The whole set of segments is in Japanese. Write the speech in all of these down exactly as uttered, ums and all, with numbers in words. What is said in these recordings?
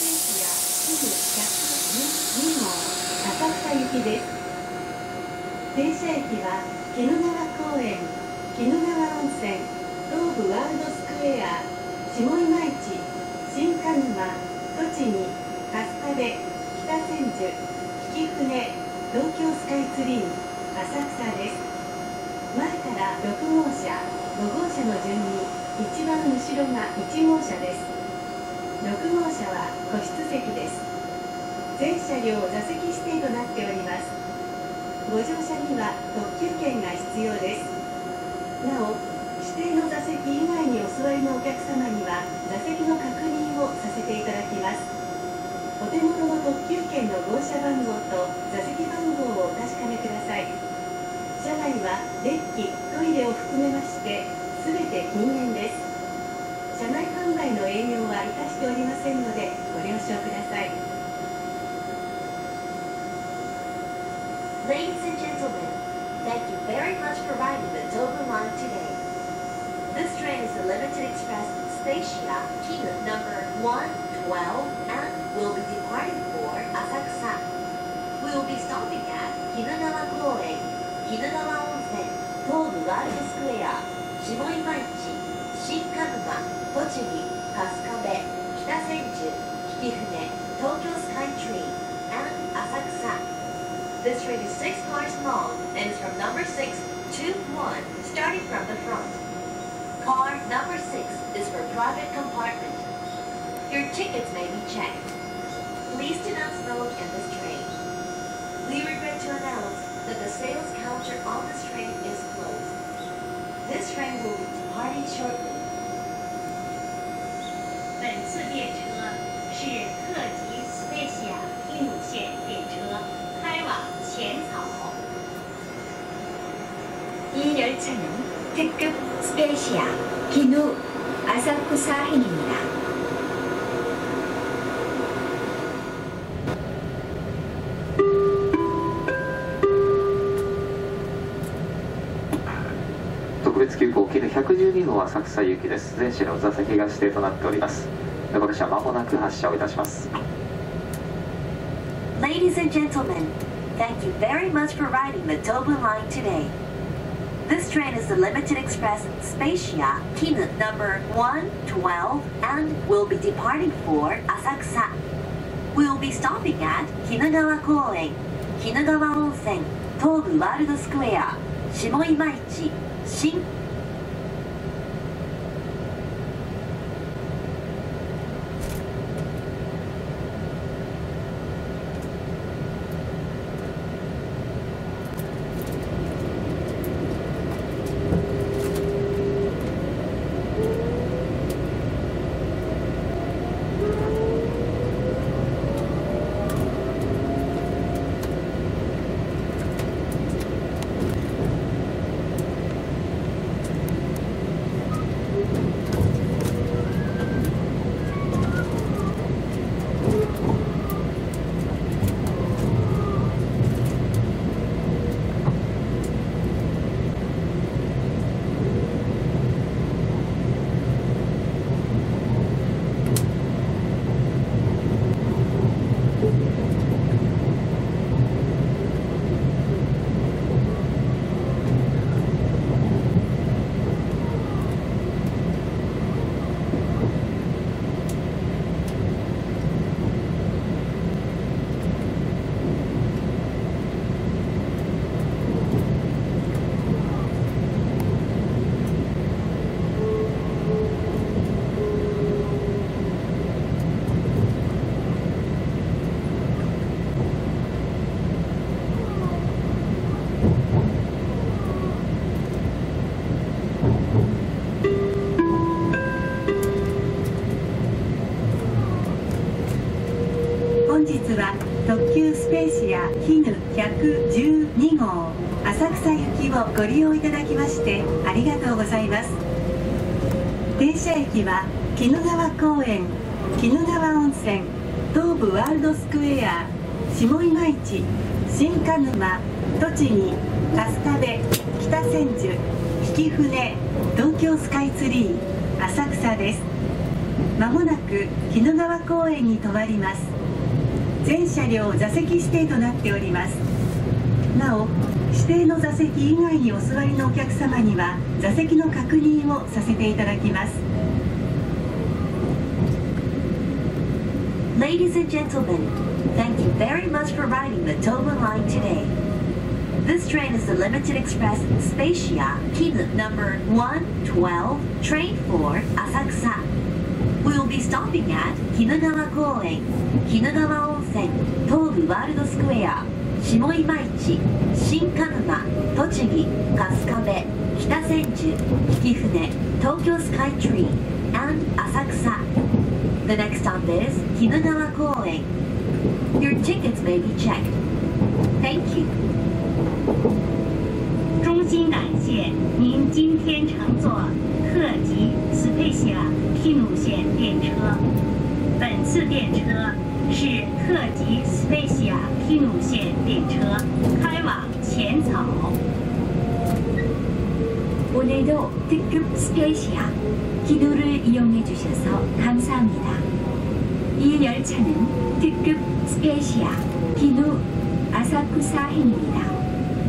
スやひゃくじゅうに号浅草行きです。停車駅は鬼怒川公園、鬼怒川温泉、東武ワールドスクエア、下今市、新鹿沼、栃木、春日部、北千住、曳舟、東京スカイツリー、浅草です。前からろく号車、ご号車の順に一番後ろがいち号車です。ろく号車は個室席です。全車両座席指定となっております。ご乗車には特急券が必要です。なお、指定の座席以外にお座りのお客様には座席の確認をさせていただきます。お手元の特急券の号車番号と座席番号をお確かめください。車内はデッキ、トイレを含めまして全て禁煙です。車内販売の営業はいたしておりませんのでご了承ください。 Ladies and gentlemen, thank you very much for riding the Tobun line today. This train is the Limited Express Statia Kinu number one twelve and will be departing for Asakusa. We will be stopping at Kinugawa Koen, Kinugawa Onsen, Tobu World Square, 下今市、新鹿沼、栃木、春日部、北千住、曳舟、東京スカイツリー and Asakusa. This train is six cars long and is from number six to one, starting from the front. Car number six is for private compartment. Your tickets may be checked. Please do not smoke in this train. We regret to announce that the sales counter on this train is closed. This train will be departing shortly. 本次列车是特急 Statia 伊努线列车，开往浅草。 이 열차는 특급 스페이시아 기누 아사쿠사행입니다. 特別急行キヌひゃくじゅうに号浅草行きです。全車の座席が指定となっております。この列車まもなく発車をいたします。 Ladies and gentlemen, thank you very much for riding the Tobun line today. This train is the Limited Express Statia Kinu number one twelve and will be departing for Asakusa. We will be stopping at Kinugawa Koen, Kinugawa Onsen, Tobu World Square, 下今市、新本日は特急スペーシアキヌひゃくじゅうに号浅草行きをご利用いただきましてありがとうございます。停車駅は鬼怒川公園、鬼怒川温泉、東武ワールドスクエア、下今市、新鹿沼、栃木、春日部、北千住、曳舟、東京スカイツリー、浅草です。 まもなく鬼怒川公園に停まります。全車両座席指定となっております。なお、指定の座席以外にお座りのお客様には座席の確認をさせていただきます。 Ladies and gentlemen, thank you very much for riding the Tobun line today. This train is the Limited Express Spacia Kinu number one twelve, train for Asakusa. We will be stopping at Kinugawa Koen, Kinugawa Onsen, Tobu World Square, Shimoimachi, Shinkanuma, Tochigi, Kasukabe, Kitasenju, Hikifune, Tokyo Skytree, and Asakusa. The next stop is Kinugawa Koen. Your tickets may be checked. Thank you. 衷心感谢您今天乘坐特急斯佩西亚 Kinu 线电车。本次电车是特急斯佩西亚 Kinu 线电车，开往浅草。 오늘도 특급 스페이시아 기누를 이용해 주셔서 감사합니다. 이 열차는 특급 스페이시아 기누 아사쿠사행입니다.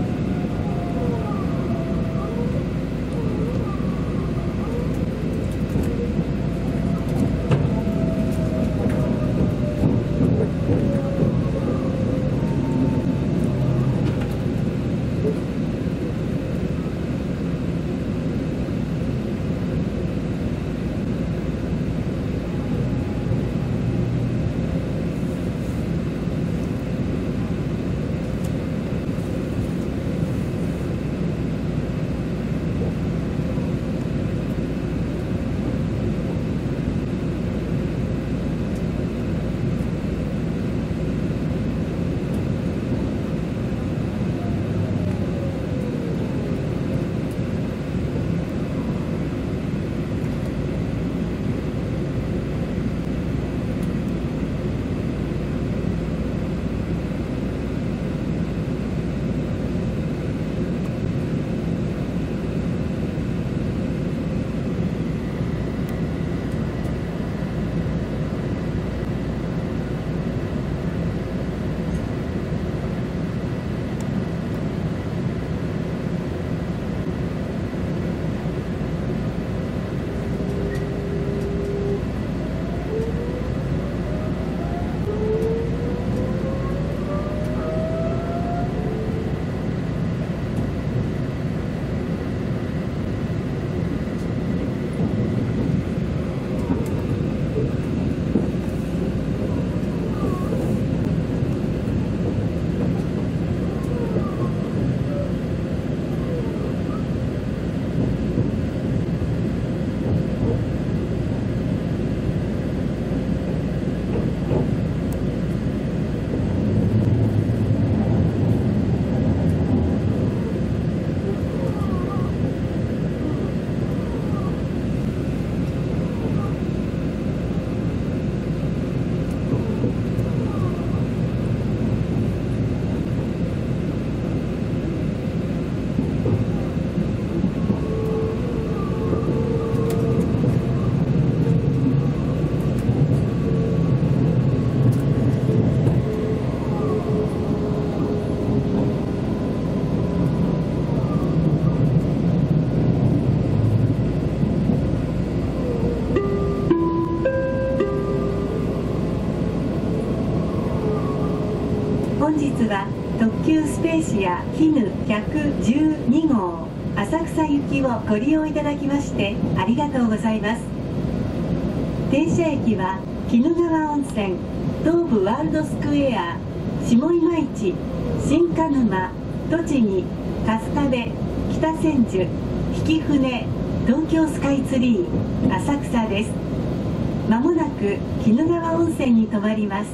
は特急スペーシアキヌひゃくじゅうに号浅草行きをご利用いただきましてありがとうございます。停車駅は鬼怒川温泉、東武ワールドスクエア、下今市、新鹿沼、栃木、春日部、北千住、曳舟、東京スカイツリー、浅草です。まもなく鬼怒川温泉に停まります。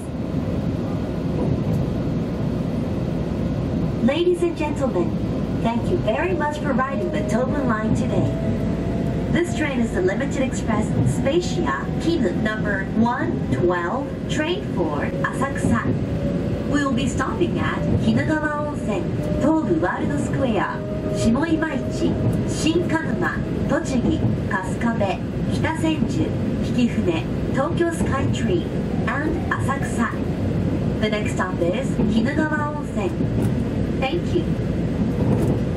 Ladies and gentlemen, thank you very much for riding the Tobun line today. This train is the Limited Express Spacia Kinu number one twelve, train for Asakusa. We will be stopping at Kinugawa Onsen, Tobu World Square, Shimoimachi, Shinkanuma, Tochigi, Kasukabe, Kitasenju, き船 Tokyo Skytree and 浅草 The next stop is 鬼怒川温泉 Thank you